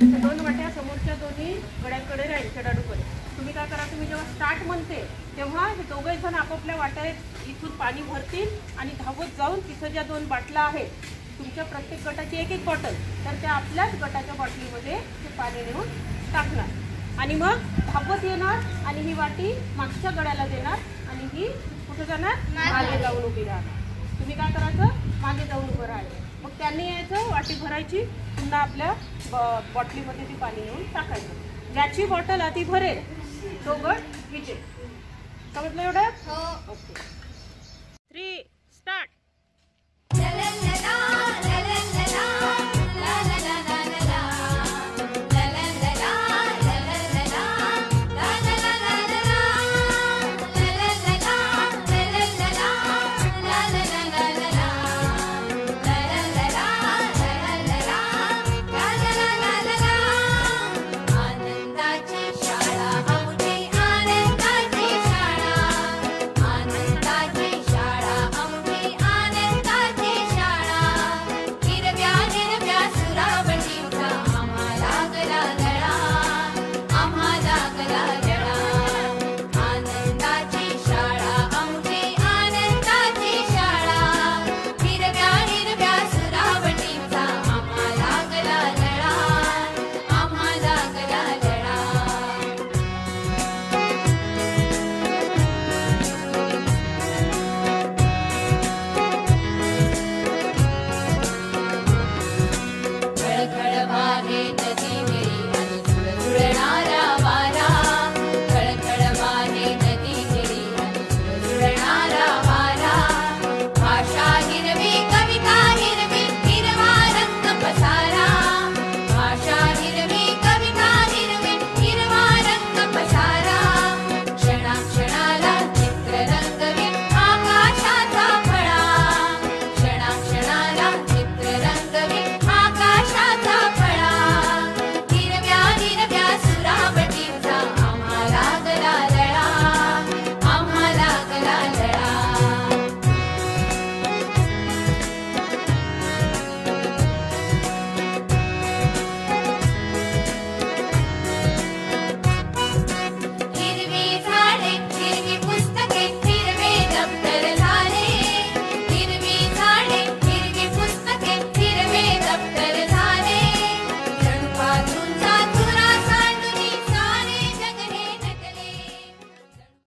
दोन वाट्या समोरच्या दोन्ही गड्यांकडे राहील, खेळाडूकडे. तुम्ही काय करा, तुम्ही जेव्हा स्टार्ट म्हणते तेव्हा हे दोघे जण आपापल्या वाट्यात इथून पाणी भरतील आणि धावत जाऊन तिथं ज्या दोन बाटल्या आहेत तुमच्या प्रत्येक गटाची एक एक बॉटल, तर त्या आपल्याच गटाच्या बॉटलीमध्ये ते पाणी नेऊन टाकणार आणि मग धावत येणार आणि ही वाटी मागच्या गड्याला देणार आणि ही कुठे जाणार, मागे जाऊन उभी राहणार. तुम्ही काय करायचं, मागे जाऊन उभं राहायचं. मग त्यांनी यायचं, वाटी भरायची, पुन्हा आपल्या बॉटलीमध्ये ती पाणी नेऊन टाकायचं. ज्याची बॉटल आधी भरेल तो गट विजय. समजलं एवढं? ओके. 3